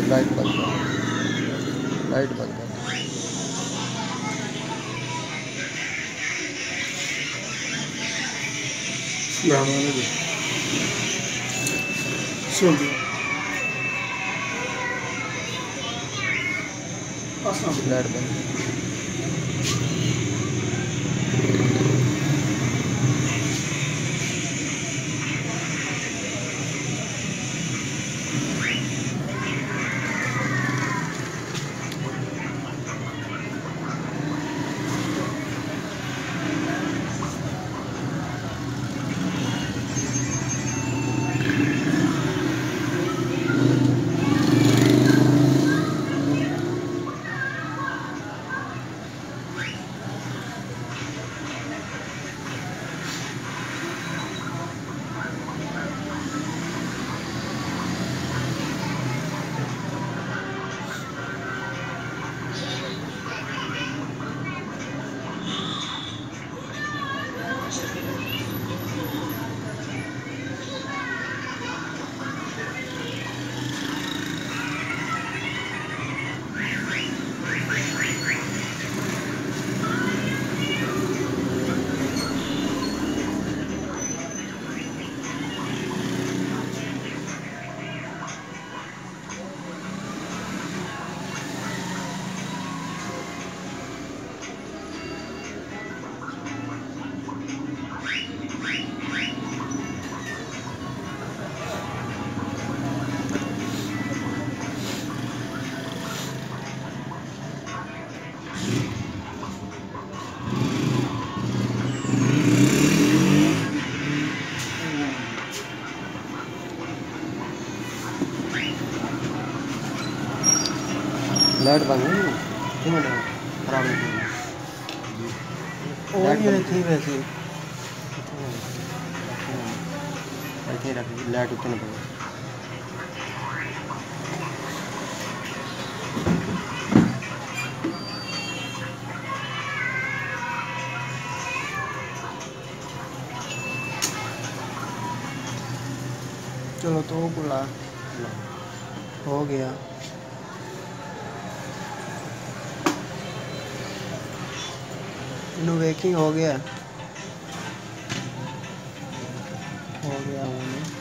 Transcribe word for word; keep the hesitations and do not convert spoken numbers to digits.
Light बंद कर, light बंद कर। लाइट बंद कर। लाइट बंद है तीन मिनट खराब नहीं लाइट बंद थी वैसे ऐसे रख लाइट उतने पर। चलो तो बुला हो गया। वेकिंग हो गया हो गया